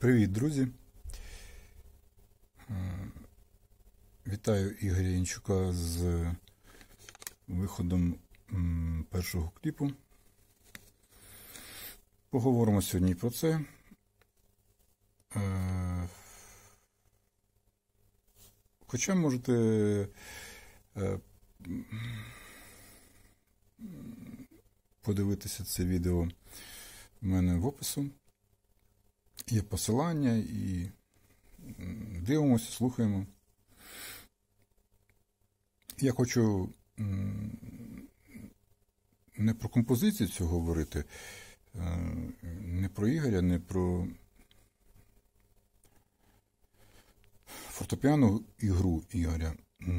Привіт, друзі! Вітаю Ігоря Янчука з виходом першого кліпу. Поговоримо сьогодні про це. Хоча можете подивитися це відео в мене в опису. Є посилання і дивимося, слухаємо. Я хочу не про композицію цього говорити, не про Ігоря, не про фортепіанну ігру Ігоря.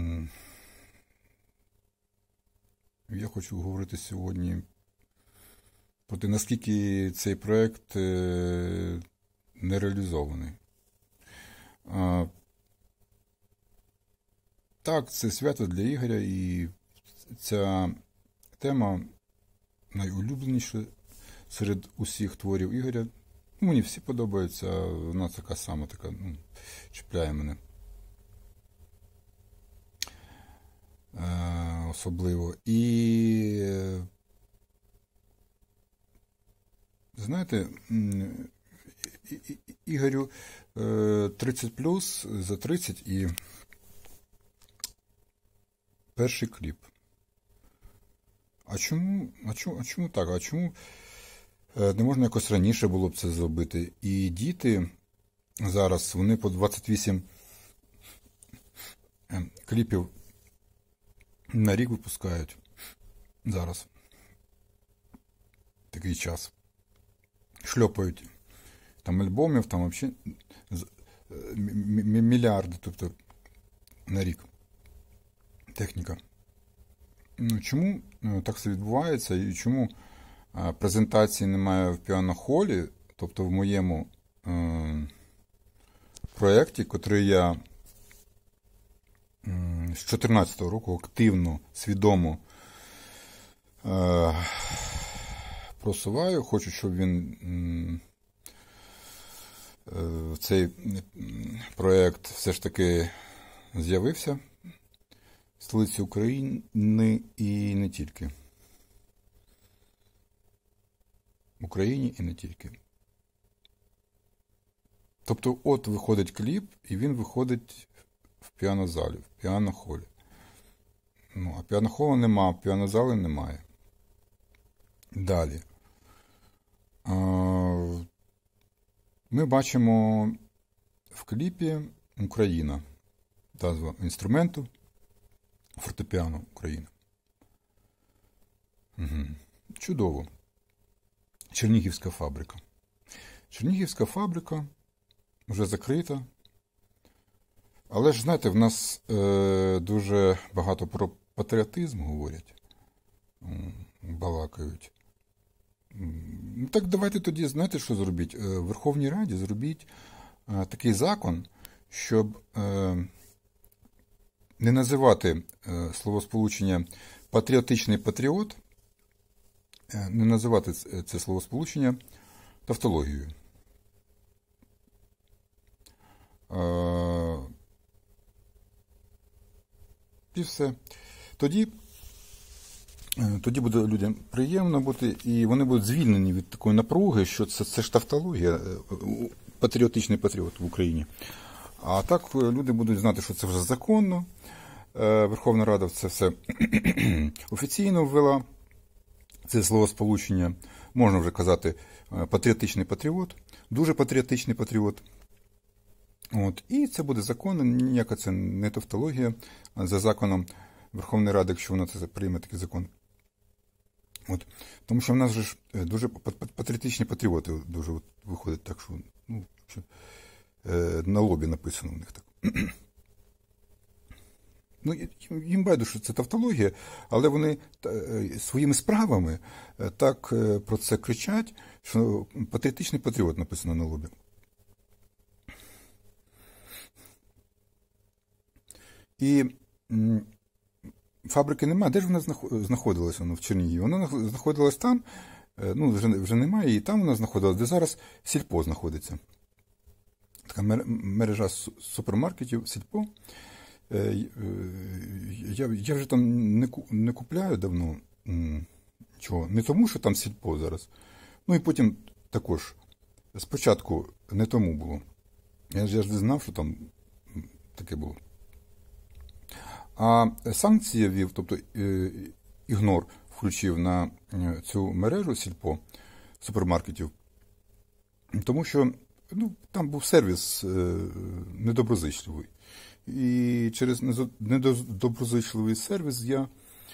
Я хочу говорити сьогодні про те, наскільки цей проєкт не реалізований. Так, це свято для Ігоря, і ця тема найулюбленіша серед усіх творів Ігоря. Мені всі подобаються, вона така сама, чіпляє мене. Особливо. І, знаєте, Ігорю 30+, за 30 і перший кліп. А чому так? А чому не можна якось раніше було б це зробити? І діти зараз, вони по 28 кліпів на рік випускають. Зараз. Такий час. Шльопають. Там альбомів, там взагалі мільярди, тобто на рік. Техніка. Чому так все відбувається і чому презентації немає в піано-холі, тобто в моєму проєкті, котрий я з 14-го року активно, свідомо просуваю, хочу, щоб він цей проєкт все ж таки з'явився в столиці України і не тільки. В Україні і не тільки. Тобто, от виходить кліп, і він виходить в піанозалі, в піано-холі. А піано-холу нема, піанозали немає. Далі. Ми бачимо в кліпі Україна. Назва інструменту фортепіано Україна. Чудово. Чернігівська фабрика. Чернігівська фабрика вже закрита. Але ж, знаєте, в нас дуже багато про патріотизм говорять. Балакають. Так давайте тоді, знаєте, що зробіть? В Верховній Раді зробіть такий закон, щоб не називати словосполучення патріотичний патріот, не називати це словосполучення тавтологією. І все. Тоді буде людям приємно бути, і вони будуть звільнені від такої напруги, що це ж тавтологія, патріотичний патріот в Україні. А так люди будуть знати, що це вже законно. Верховна Рада це все офіційно ввела. Це словосполучення, можна вже казати, патріотичний патріот, дуже патріотичний патріот. І це буде законно, ніяка це не тавтологія за законом Верховної Ради, якщо вона це прийме такий закон. Тому що в нас же ж дуже патріотичні патріоти дуже виходять так, що на лобі написано у них так. Їм байдуже, що це тавтологія, але вони своїми справами так про це кричать, що патріотичний патріот написано на лобі. І фабрики немає. Де ж вона знаходилася в Чернігові? Вона знаходилась там, вже немає, і там вона знаходилась, де зараз сільпо знаходиться. така мережа супермаркетів, сільпо. Я вже там не купляю давно чого. Не тому, що там сільпо зараз. Ну і потім також. Спочатку не тому було. Я ж не знав, що там таке було. А санкції ввів, тобто ігнор включив на цю мережу сільпо супермаркетів, тому що там був сервіс недоброзичливий. І через недоброзичливий сервіс я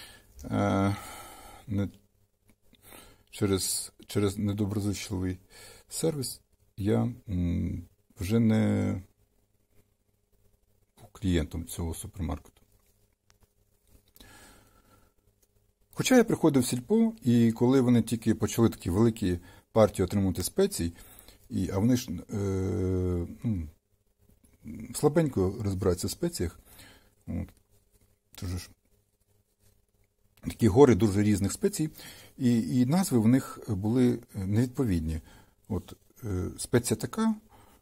через недоброзичливий сервіс я вже не був клієнтом цього супермаркету. Хоча я приходив в сільпо, і коли вони тільки почали такі великі партії отримувати спецій, а вони ж слабенько розбираються в спеціях, тож ж такі гори дуже різних спецій, і назви в них були невідповідні. От спеція така,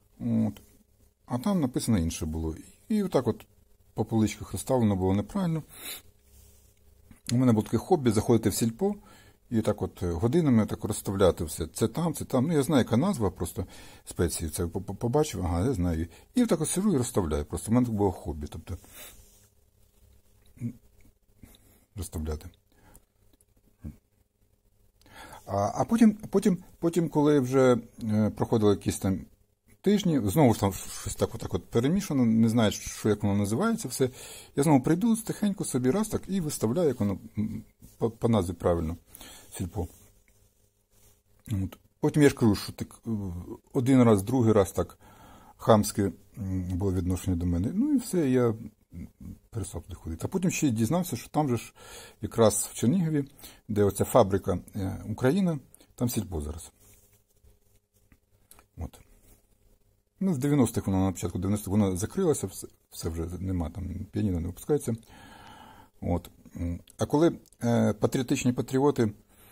а там написано інше було. І отак от по поличках розставлено було неправильно. У мене було таке хобі заходити в сільпо і так от годинами так розставляти все. Це там. Ну, я знаю, яка назва просто спеції. Це побачив, ага, я знаю. І так от сижу і розставляю. Просто в мене було хобі. Тобто розставляти. А потім, коли вже проходили якісь там тижні, знову ж там щось так от перемішано, не знаю, що як воно називається все. Я знову прийду, тихенько собі раз так і виставляю, як воно по назві правильно, сільпо. Потім я ж кажу, що так, один раз, другий раз так хамське було відношення до мене. Ну і все, я перестав туди ходити. А потім ще й дізнався, що там же ж якраз в Чернігові, де оця фабрика Україна, там сільпо зараз. От. Ну, з 90-х воно, на початку 90-х, воно закрилося, все вже нема, там піаніно не випускається. От. А коли патріотичні патріоти,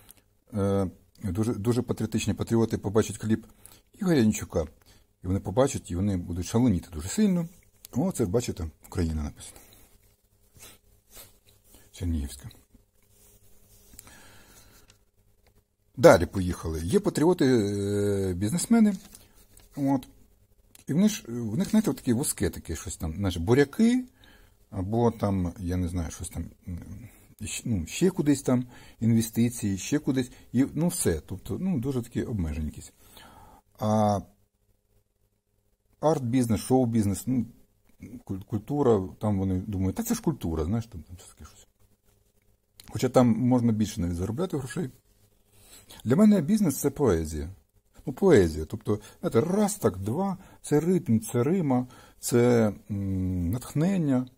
дуже патріотичні патріоти побачать кліп Ігоря Янчука, і вони побачать, і вони будуть шаленіти дуже сильно. О, це, бачите, Україна написано. Чернігівська. Далі поїхали. Є патріоти-бізнесмени, от. І в них, знаєте, такі вузьке таке щось там, знаєш, буряки, або там, я не знаю, щось там, ще кудись там, інвестиції, ще кудись, і, все, тобто, дуже такі обмежені якісь. А арт-бізнес, шоу-бізнес, культура, там вони думають, це ж культура, знаєш, там таке щось. Хоча там можна більше навіть заробляти грошей. Для мене бізнес – це поезія. Поезія. Тобто, знаєте, раз, так, два, це ритм, це рима, це натхнення.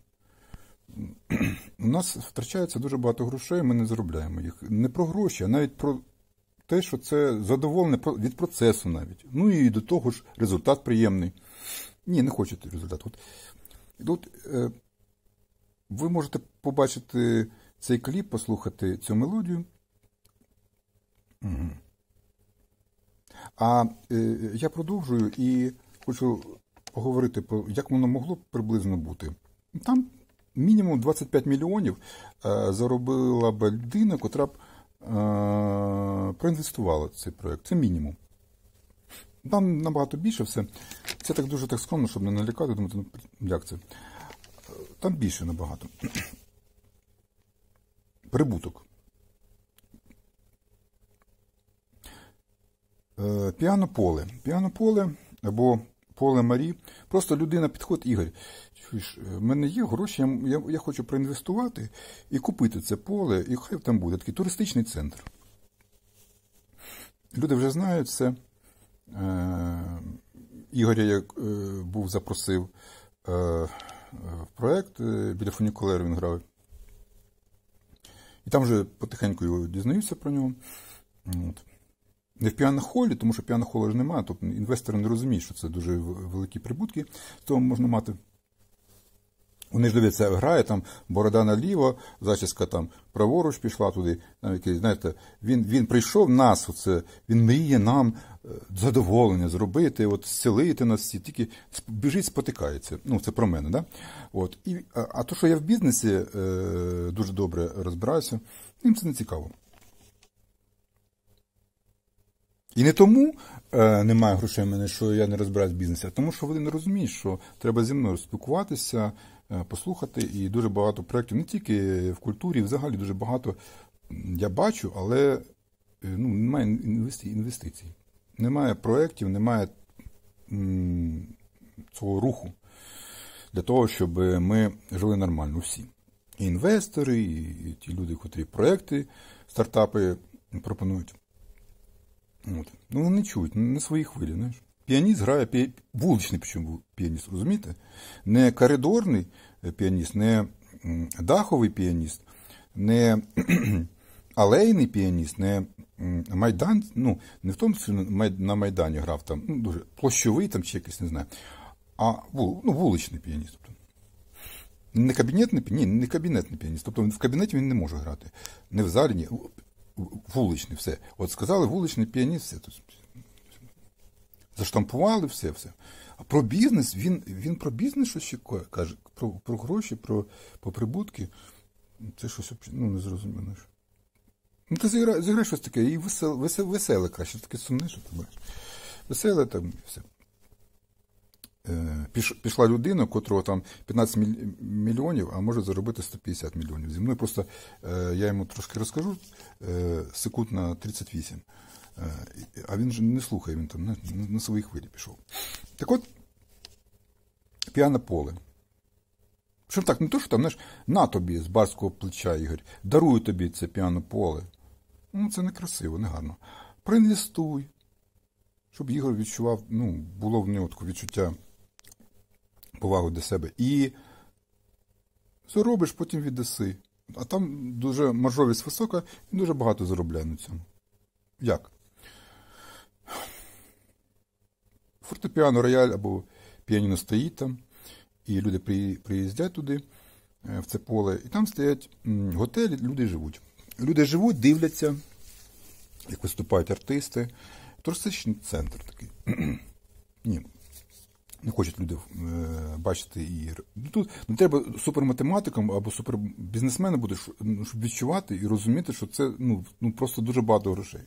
У нас втрачається дуже багато грошей, ми не заробляємо їх. Не про гроші, а навіть про те, що це задоволення від процесу навіть. Ну і до того ж результат приємний. Ні, не хочете результат. Тут ви можете побачити цей кліп, послухати цю мелодію. А я продовжую і хочу поговорити, як воно могло б приблизно бути. Там мінімум 25 мільйонів заробила б людина, котра б проінвестувала в цей проєкт. Це мінімум. Там набагато більше все. Це так дуже так скромно, щоб не налякати, думати, як це. Там більше набагато. Прибуток. Піано-поле. Піано-поле або поле Марі. Просто людина підходить, Ігор, в мене є гроші, я хочу проінвестувати і купити це поле, і хай там буде такий туристичний центр. Люди вже знають це. Ігоря я запросив в проєкт, біля фунікулеру він грав. І там вже потихеньку дізнаюся про нього. От. Не в піано-холі, тому що піано-холу ж немає, тобто інвестори не розуміють, що це дуже великі прибутки, з того можна мати. Вони ж дивляться, грає, там борода наліво, зачіска там праворуч пішла туди. Там якийсь, знаєте, він прийшов нас, він мріє нам задоволення зробити, зцілити нас всі, тільки біжить, спотикається. Ну, це про мене, да? А то, що я в бізнесі дуже добре розбираюся, їм це не цікаво. І не тому немає грошей в мене, що я не розбираюсь в бізнесі, а тому, що вони не розуміють, що треба зі мною спілкуватися, послухати, і дуже багато проєктів, не тільки в культурі, взагалі дуже багато я бачу, але немає інвестицій. Немає проєктів, немає цього руху для того, щоб ми жили нормально всі. І інвестори, і ті люди, котрі проєкти, стартапи пропонують. Вони не чують, не свої хвилі, знаєш. Піаніст грає, вуличний причому піаніст, розумієте? Не коридорний піаніст, не даховий піаніст, не алейний піаніст, не майдан, не в тому, що на Майдані грав там, дуже площовий там чи якийсь, не знаю, а вуличний піаніст. Не кабінетний піаніст, не кабінетний піаніст. Тобто в кабінеті він не може грати. Не в залі, ні. Вуличний, все. От сказали, вуличний піаніст, все. Заштампували, все. А про бізнес, він про бізнес щось ще каже, про гроші, про прибутки. Це щось, не зрозуміло. Ти зіграй щось таке, і веселе краще, таке сумне, що ти бачиш. Веселе там, і все. Пішла людина, у котрого там 15 мільйонів, а може заробити 150 мільйонів. Зі мною просто, я йому трошки розкажу, секунд на 38. А він же не слухає, він там на своїй хвилі пішов. Так от, піано поле. Що так, не то, що там, знаєш, на тобі з барського плеча, Ігор, дарую тобі це піано поле. Це не красиво, не гарно. Проінвестуй, щоб Ігор відчував, було в нього таке відчуття повагу до себе. І заробиш, потім віддаси. А там дуже маржовість висока і дуже багато заробляє на цьому. Як? Фортепіано, рояль або піаніно стоїть там, і люди приїздять туди, в це поле, і там стоять готелі, люди живуть. Люди живуть, дивляться, як виступають артисти. Туристичний центр такий. Ні. Не хочуть люди бачити і... Тут не треба суперматематиком або супербізнесменом бути, щоб відчувати і розуміти, що це просто дуже багато грошей.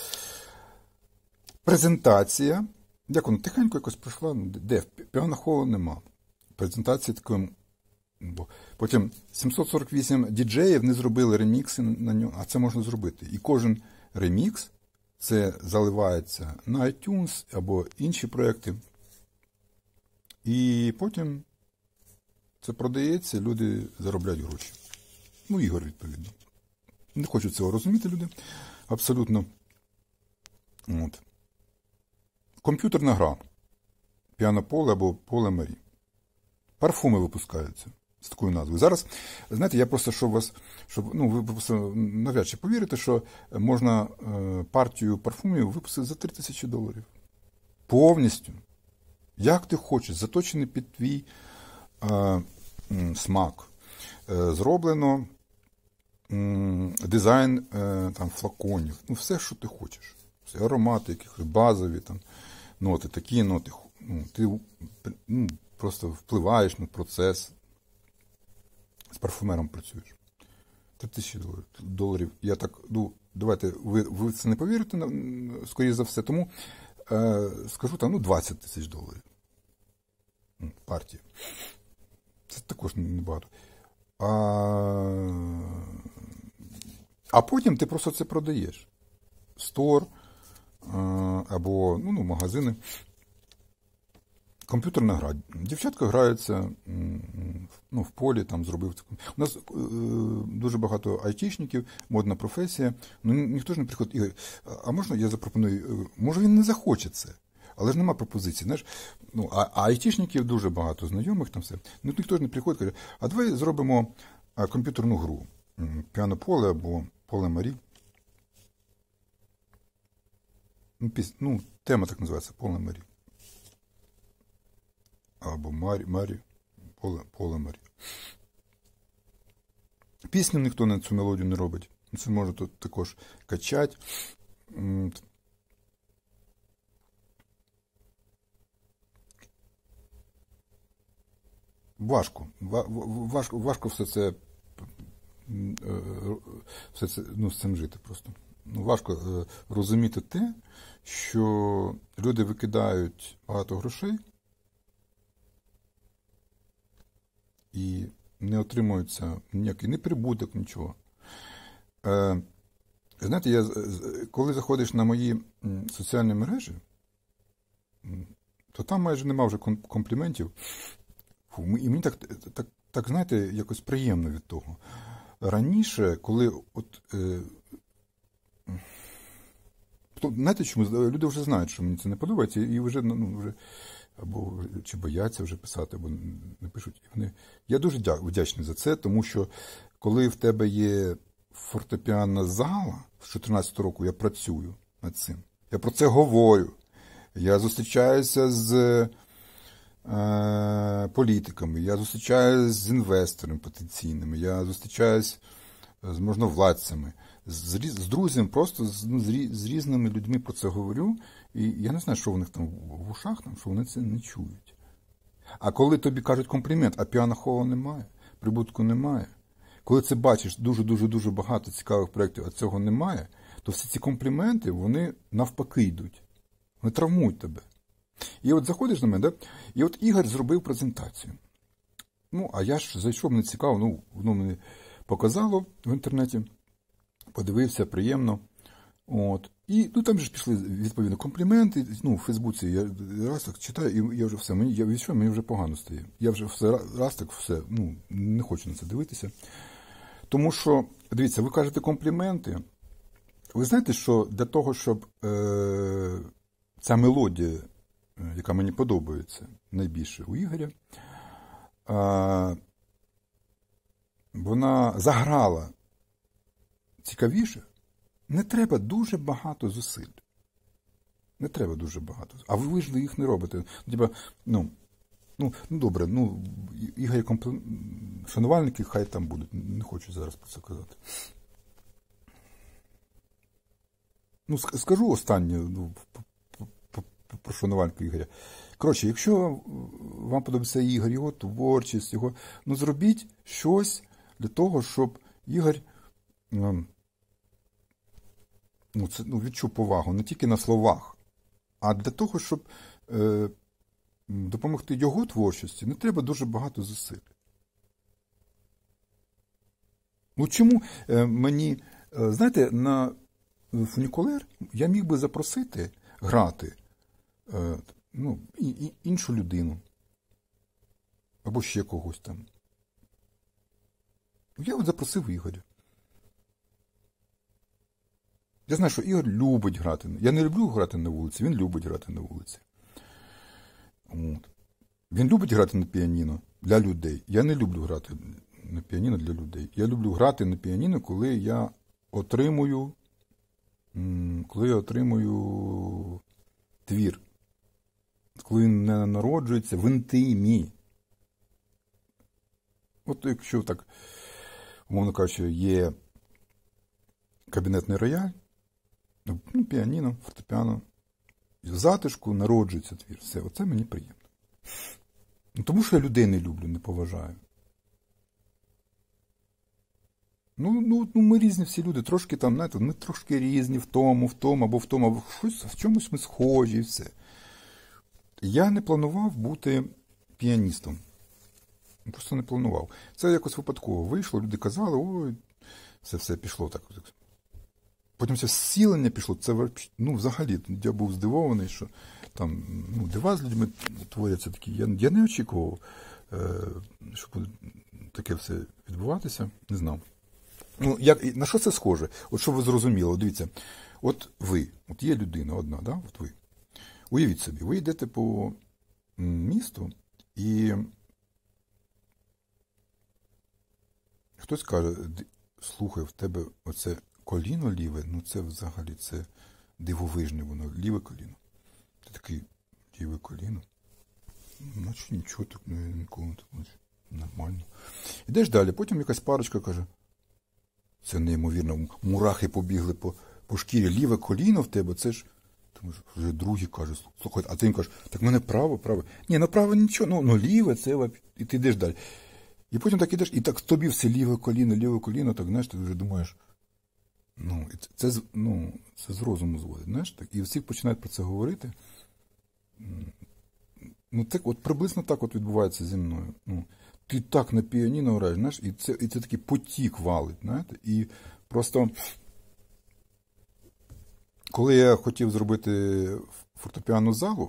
Презентація. Як вона? Тихенько якось пройшла. Де? Піано-холу нема. Презентація такої... Потім 748 діджеїв не зробили ремікси на нього, а це можна зробити. І кожен ремікс це заливається на iTunes або інші проекти. І потім це продається, люди заробляють гроші. Ігор, відповідно. Не хочуть цього розуміти люди. Абсолютно. Комп'ютерна гра. Піано-поле або поле Марі. Парфуми випускаються з такою назвою. Зараз, знаєте, я просто, ви просто навряд чи повірите, що можна партію парфумів випустити за $3000. Повністю. Як ти хочеш, заточений під твій смак. Зроблено дизайн там, флаконів. Все, що ти хочеш. Все, аромати, якихось базові там, ноти, такі ноти. Ти просто впливаєш на процес. З парфумером працюєш. $3000. Я так, давайте, ви це не повірите, скоріше за все, тому скажу там, $20 000. Партія. Це також небагато. А потім ти просто це продаєш. Стор або магазини. Комп'ютерна гра. Дівчатка граються в полі, там зробив. У нас дуже багато айтішників, модна професія. Ніхто ж не приходить. Ігор, а можна я запропоную? Може він не захоче це, але ж нема пропозиції. Знаєш? А айтішників дуже багато знайомих там все. Ніхто ж не приходить, каже, а давай зробимо комп'ютерну гру. Піано-поле або поле Марі. Тема так називається, поле Марі. Або Марі, поле Марі. пісню ніхто на цю мелодію не робить. Це може тут також качати. Важко все це з цим жити просто. Важко розуміти те, що люди викидають багато грошей і не отримується ніякий ні прибуток, нічого. Знаєте, коли заходиш на мої соціальні мережі, то там майже нема вже компліментів. І мені так, знаєте, якось приємно від того. Раніше, коли знаєте, чому? Люди вже знають, що мені це не подобається, і вже, вже або чи бояться вже писати, або не пишуть. Я дуже вдячний за це, тому що коли в тебе є фортепіанна зала, з 14 року я працюю над цим. Я про це говорю. Я зустрічаюся з політиками, я зустрічаюся з інвесторами потенційними, я зустрічаюся з можновладцями, з друзями, просто з різними людьми про це говорю, і я не знаю, що в них там в ушах, що вони це не чують. А коли тобі кажуть комплімент, а піано-холу немає, прибутку немає, коли це бачиш дуже-дуже-дуже багато цікавих проєктів, а цього немає, то всі ці компліменти, вони навпаки йдуть. Вони травмують тебе. І от заходиш на мене, да? І от Ігор зробив презентацію. А я ж зайшов, мені цікаво, воно мені показало в інтернеті, подивився, приємно. І там же ж пішли, відповідно, компліменти, в Фейсбуці я раз так читаю, і я вже все, мені вже погано стає. Я вже все, не хочу на це дивитися. Тому що, дивіться, ви кажете компліменти. Ви знаєте, що для того, щоб ця мелодія, яка мені подобається найбільше у Ігоря, вона заграла цікавіше, не треба дуже багато зусиль. Не треба дуже багато. А ви ж їх не робите. Добре, Ігор, шанувальники хай там будуть. Не хочу зараз про це казати. Скажу останнє про шанувальника Ігоря. Коротше, якщо вам подобається Ігор, його творчість, зробіть щось для того, щоб Ігор відчув повагу не тільки на словах, а для того, щоб допомогти його творчості, не треба дуже багато зусиль. Чому мені, знаєте, на фунікулер я міг би запросити грати іншу людину або ще когось там. Я запросив Ігоря. Я знаю, що Ігор любить грати. Я не люблю грати на вулиці, він любить грати на вулиці. Він любить грати на піаніно для людей. Я не люблю грати на піаніно для людей. Я люблю грати на піаніно, коли я отримую твір. Коли він не народжується в інтимі. Якщо так, умовно кажучи, є кабінетний рояль, піаніно, фортепіано, і в затишку народжується твір. Все, оце мені приємно. Тому що я людей не люблю, не поважаю. Ми різні всі люди, трошки там, знаєте, ми трошки різні в тому, або в чомусь ми схожі і все. Я не планував бути піаністом. Просто не планував. Це якось випадково вийшло, люди казали, ой, це все пішло так. Потім це зцілення пішло, це взагалі, я був здивований, що там, дива з людьми творяться такі. Я не очікував, що буде таке все відбуватися, не знав. На що це схоже? Щоб ви зрозуміли, дивіться, ви, є людина одна, да? Ви. Уявіть собі, ви йдете по місту, і хтось каже, слухай, в тебе оце коліно ліве, це взагалі, це дивовижне воно, ліве коліно. Ти такий, ліве коліно? Нічого, так ніколи не так, нормально. Ідеш далі, потім якась парочка каже, Це неймовірно. Мурахи побігли по шкірі. Ліве коліно в тебе, це ж... Тому що вже другий каже, слухай, а ти їм кажеш, так в мене право. Ні, ну право нічого, ну ліве, це, і ти йдеш далі. І потім так ідеш, і так тобі все ліве коліно, так, знаєш, ти вже думаєш, це з розуму зводить, знаєш, так, і всі починають про це говорити. Так, от приблизно так от відбувається зі мною. Ти так на піаніно граєш, знаєш, і це такий потік валить, знаєте, і просто, коли я хотів зробити фортепіанну залу,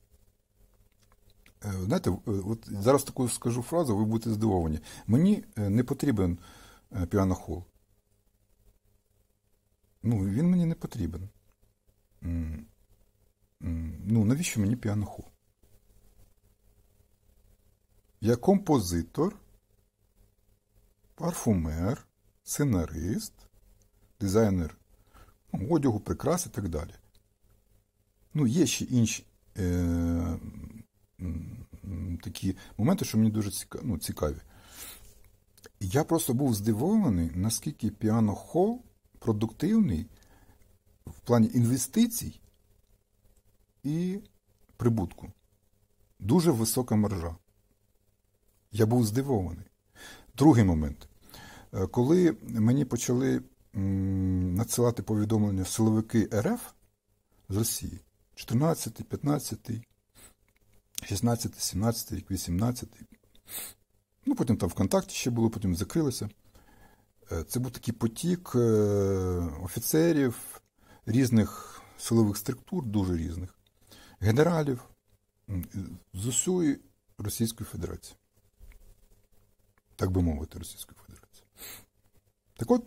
знаєте, от зараз таку скажу фразу, ви будете здивовані. Мені не потрібен піано-хол. Він мені не потрібен. Навіщо мені піано-хол? Я композитор, парфумер, сценарист, дизайнер одягу, прикрас і так далі. Є ще інші такі моменти, що мені дуже цікаві. Я просто був здивований, наскільки піано-хол продуктивний в плані інвестицій і прибутку. Дуже висока маржа. Я був здивований. Другий момент. Коли мені почали надсилати повідомлення силовики РФ з Росії, 14, 15, 16, 17 рік, 18. Потім там ВКонтакті ще було, потім закрилося. Це був такий потік офіцерів різних силових структур, дуже різних, генералів з усієї Російської Федерації. Так би мовити, Російської Федерації. Так от,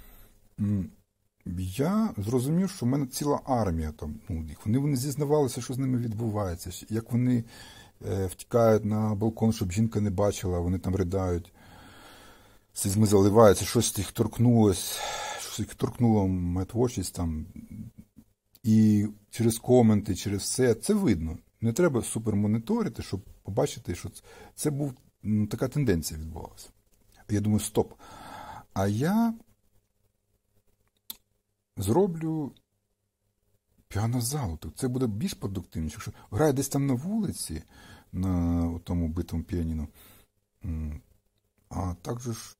я зрозумів, що в мене ціла армія там. Вони зізнавалися, що з ними відбувається, як вони втікають на балкон, щоб жінка не бачила, вони там riдають, слізьми заливаються, щось їх торкнулось, щось їх торкнуло моя творчість там. І через коменти, через все, це видно. Не треба супермоніторити, щоб побачити, що це був, така тенденція відбувалася. Я думаю, стоп. А я зроблю піанозалу. Це буде більш продуктивніше. Якщо грає десь там на вулиці, на тому битому піаніно, а також ж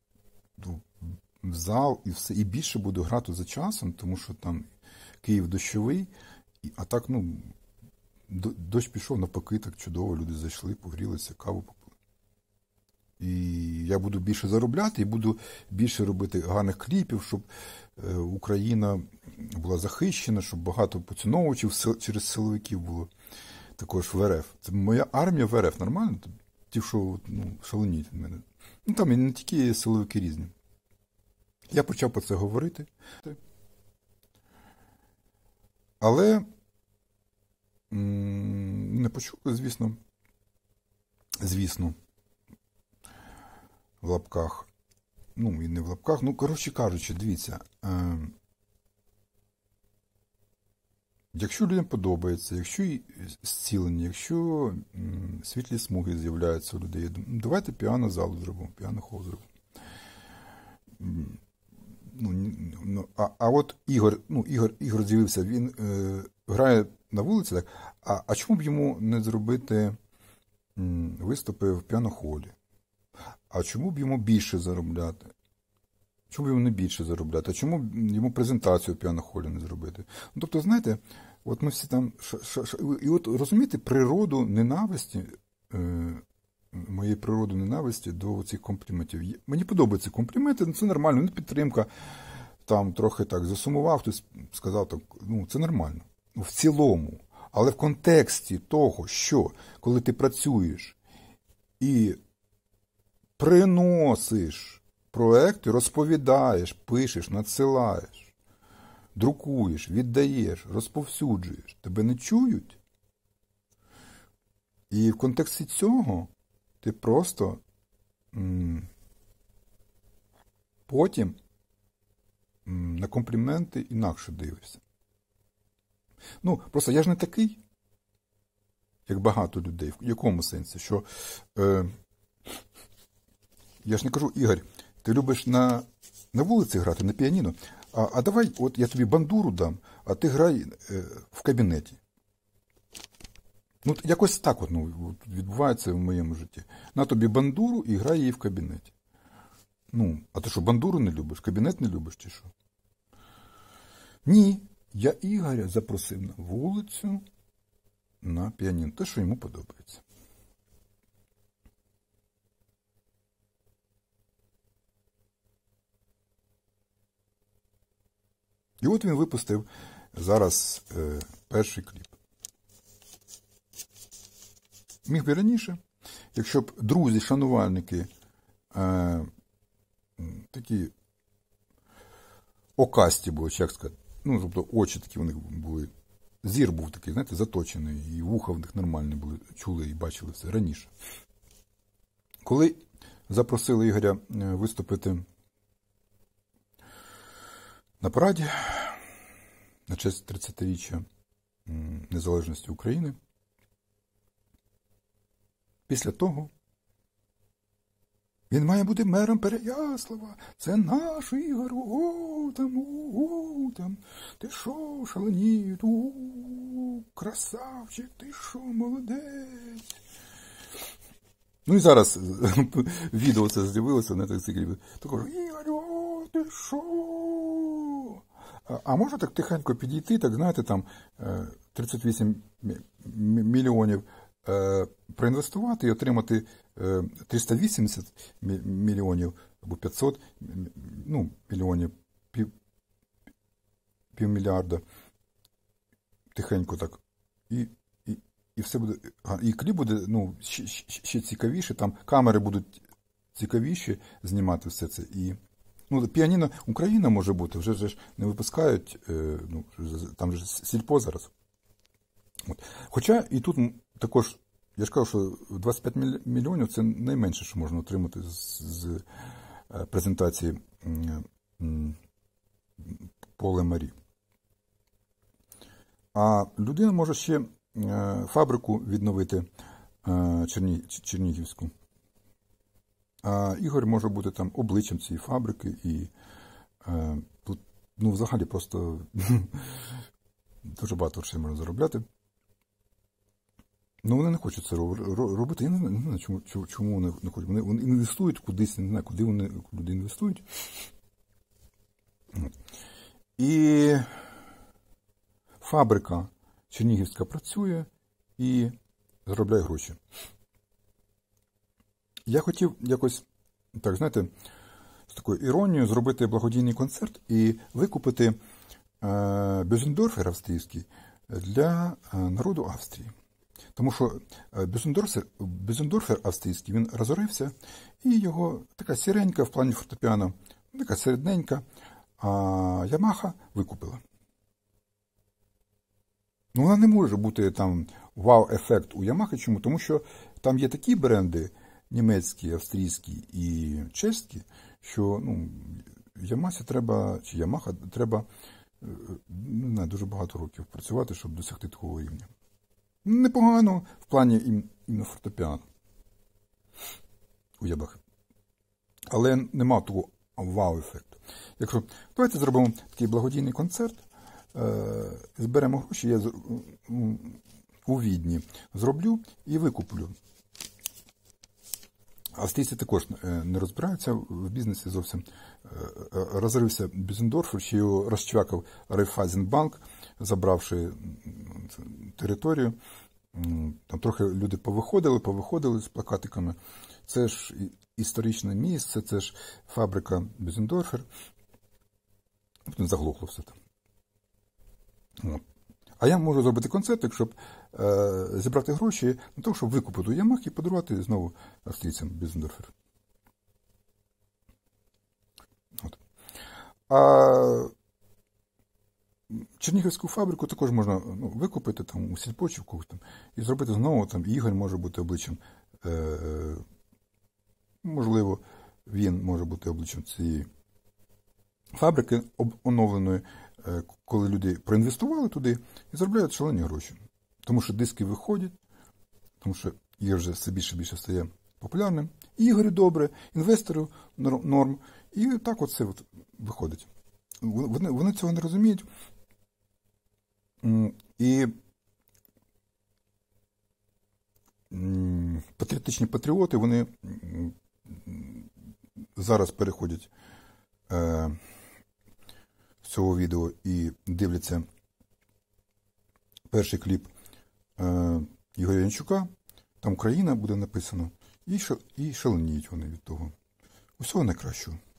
в зал і все. І більше буду грати за часом, тому що там Київ дощовий, а так, дощ пішов, навпаки, так чудово, люди зайшли, погрілися, каву попили. І я буду більше заробляти, і буду більше робити гарних кліпів, щоб Україна була захищена, щоб багато поціновувачів через силовиків було також в РФ. Це моя армія в РФ, нормально? Ті, що шаленіють від мене. Там і не тільки силовики різні. Я почав про це говорити. Але не почули, звісно, в лапках. І не в лапках. Коротше кажучи, дивіться. Якщо людям подобається, якщо зцілення, якщо світлі смуги з'являються у людей, давайте піано-залу зробимо, піано-хол зробимо. А от Ігор з'явився, він грає на вулиці, так, а чому б йому не зробити виступи в піано-холі? А чому б йому більше заробляти? Чому б йому не більше заробляти? А чому б йому презентацію в піано-холі не зробити? Тобто, знаєте, от ми всі там... І от розумієте природу ненависті, моєї природи ненависті до цих компліментів. Мені подобаються компліменти, це нормально, не підтримка, там трохи так засумував, хтось сказав, так, це нормально. В цілому. Але в контексті того, що коли ти працюєш і приносиш проекти, розповідаєш, пишеш, надсилаєш, друкуєш, віддаєш, розповсюджуєш, тебе не чують. І в контексті цього ти просто потім на компліменти інакше дивишся. Просто я ж не такий, як багато людей. В якому сенсі? Що я ж не кажу, Ігор, ти любиш на на вулиці грати, на піаніно. А давай, от я тобі бандуру дам, а ти грай в кабінеті. Ну, якось так от, відбувається в моєму житті. На тобі бандуру і грай її в кабінеті. Ну, а ти що, бандуру не любиш, кабінет не любиш чи що? Ні, я Ігоря запросив на вулицю на піаніно. Те, що йому подобається. І от він випустив зараз перший кліп. Міг би раніше, якщо б друзі, шанувальники, такі окасті були, чи як сказати, ну, тобто очі такі у них були, зір був такий, знаєте, заточений, і вуха в них нормальні були, чули і бачили все раніше. Коли запросили Ігоря виступити на параді на честь 30-річчя незалежності України, після того він має бути мером Переяслава. Це наш Ігор, там, ти що, шаленіють, красавчик, ти що, молодець. Ну і зараз відео це з'явилося, не так скільки. Також, Ігор, ти що? А може так тихенько підійти, так, знаєте, там 38 мільйонів проінвестувати і отримати 380 мільйонів або 500 мільйонів, півмільярда. Тихенько так. І все буде. І кліп буде ще цікавіше, там камери будуть цікавіші знімати все це. І піаніно Україна може бути, вже ж не випускають, там же сільпо зараз. От. Хоча і тут також, я ж кажу, що 25 мільйонів це найменше, що можна отримати з презентації Поле Марі. А людина може ще фабрику відновити Чернігівську. А Ігор може бути там обличчям цієї фабрики і тут, взагалі просто дуже багато грошей можна заробляти. Вони не хочуть це робити. Я не знаю, чому вони не хочуть. Вони інвестують кудись, не знаю, куди люди інвестують. І фабрика Чернігівська працює і заробляє гроші. Я хотів якось, так, знаєте, з такою іронією зробити благодійний концерт і викупити Бюзендорфер австрійський для народу Австрії. Тому що Бюзендорфер австрійський, він розорився, і його така сіренька в плані фортепіано, така середненька, а Ямаха викупила. Вона не може бути там вау-ефект у Ямахи. Чому? Тому що там є такі бренди, німецькі, австрійські і чеські, що Ямахі треба дуже багато років працювати, щоб досягти такого рівня. Непогано в плані іменно фортепіано у Ямахи. Але нема того вау-ефекту. Якщо давайте зробимо такий благодійний концерт, зберемо гроші, я у Відні зроблю і викуплю. Австрійці також не розбираються в бізнесі зовсім. Розрився Бюзендорфер, ще його розчвякав Райфайзенбанк, забравши територію. Там трохи люди повиходили з плакатиками. Це ж історичне місце, це ж фабрика Бюзендорфер. Потім заглохло все там. А я можу зробити концерт, щоб зібрати гроші на те, щоб викупити Ямах і подарувати знову австрійцям Бюзендорфер. А Чернігівську фабрику також можна викупити там, у сільпо чи в когось там, і зробити знову, там Ігор може бути обличчям, можливо, він може бути обличчям цієї фабрики оновленої, коли люди проінвестували туди і заробляють шалені гроші. Тому що диски виходять, тому що Ігор вже все більше і більше стає популярним. І Ігорю добре, інвестору норм. І так оце от виходить. Вони цього не розуміють. І патріотичні патріоти, вони зараз переходять з цього відео і дивляться перший кліп Ігоря Янчука, там Україна буде написано, і шаленіють вони від того. Усього найкращого.